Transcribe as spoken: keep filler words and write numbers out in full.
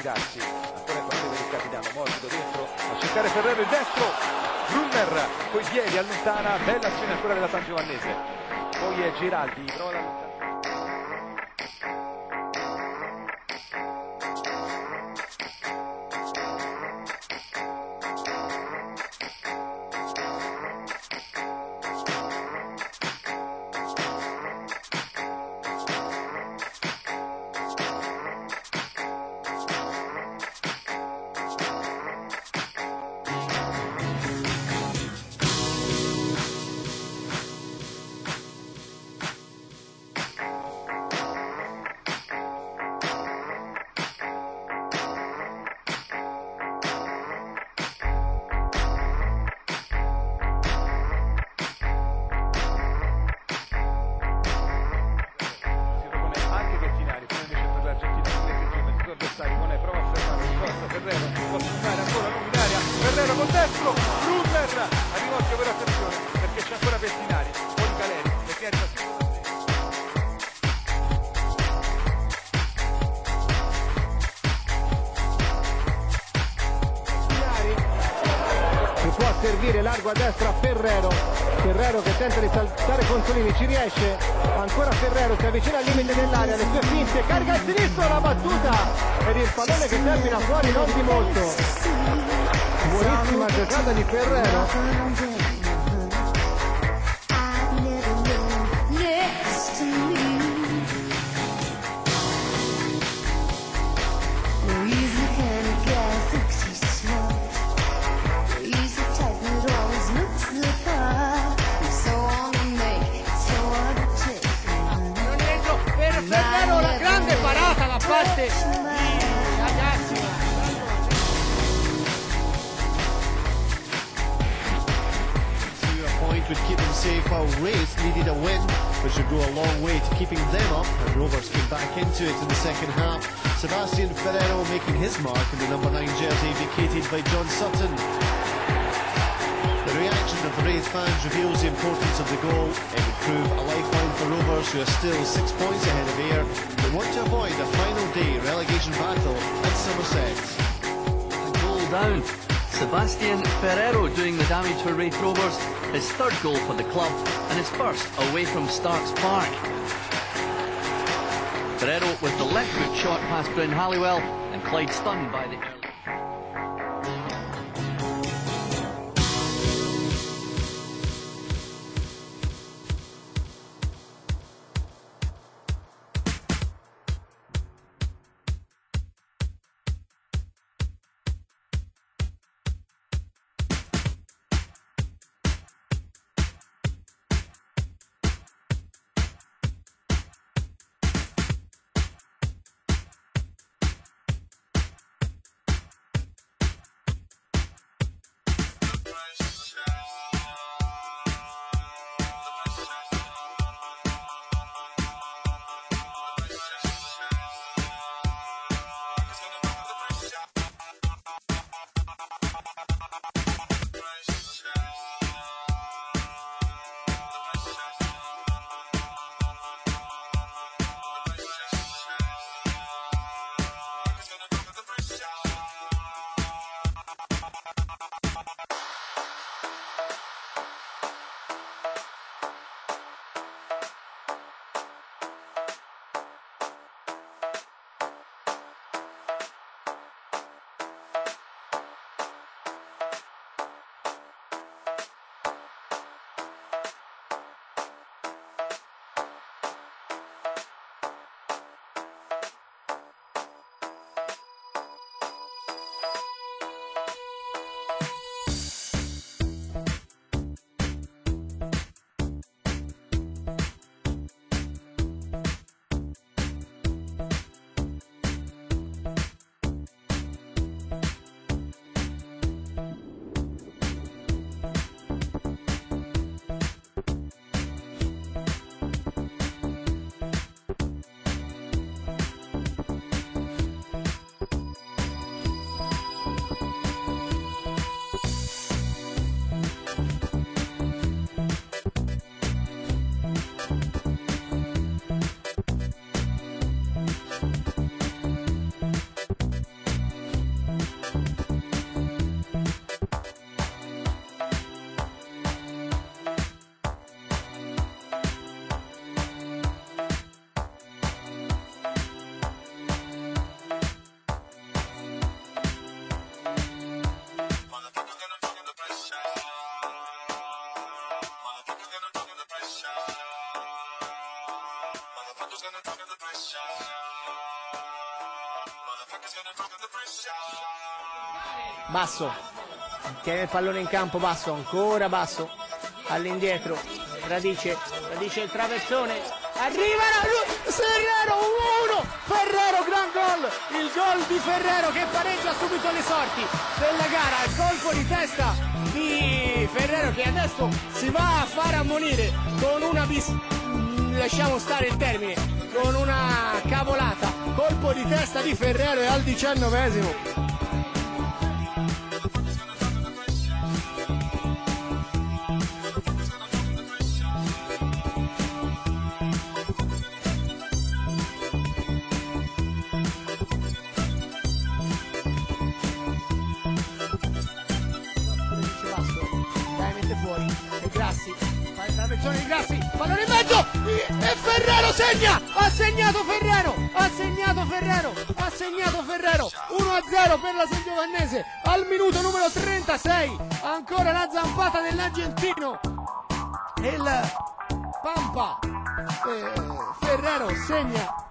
tirarsi, ancora in parte per il capitano, morbido dentro, a cercare Ferrero il destro, Brunner coi piedi allontana, bella azione ancora della San Giovannese, poi è Giraldi, prova ad allontanare. Ferrero col destro, Brunner a rimorchio per attenzione perché c'è ancora Pettinari, poi Caleri, Pettinari fa si può servire largo a destra a Ferrero, Ferrero che tenta di saltare Consolini, ci riesce, ancora Ferrero, si avvicina al limite dell'area, le sue finte, carica il sinistro, la battuta ed il pallone che termina fuori non di molto. Buonissima giocata di Ferrero. Per Ferrero la grande parata da parte di ragazzi. Would keep them safe while Wraith needed a win, which would go a long way to keeping them up, and Rovers came back into it in the second half. Sebastian Ferrero making his mark in the number nine jersey vacated by John Sutton. The reaction of the Wraith fans reveals the importance of the goal. It would prove a lifeline for Rovers, who are still six points ahead of Ayr, but want to avoid a final day relegation battle at Somerset. A goal down. Sebastian Ferrero doing the damage for Wraith Rovers, his third goal for the club and his first away from Starks Park. Ferrero with the left foot shot past Bryn Halliwell and Clyde stunned by the early... Basso tiene il pallone in campo, Basso, ancora Basso, all'indietro, Radice, Radice il traversone, arriva Ferrero, uno uno, Ferrero, gran gol, il gol di Ferrero che pareggia subito le sorti della gara, il colpo di testa di Ferrero che adesso si va a fare ammonire con una bis... lasciamo stare il termine, con una cavolata, colpo di testa di Ferrero e al diciannovesimo. Fuori, e Grassi, fa il traversone di Grassi, pallone in mezzo, e Ferrero segna, ha segnato Ferrero, ha segnato Ferrero, ha segnato Ferrero, uno a zero per la Sangiovannese, al minuto numero trentasei, ancora la zampata dell'argentino, il Pampa, eh, Ferrero segna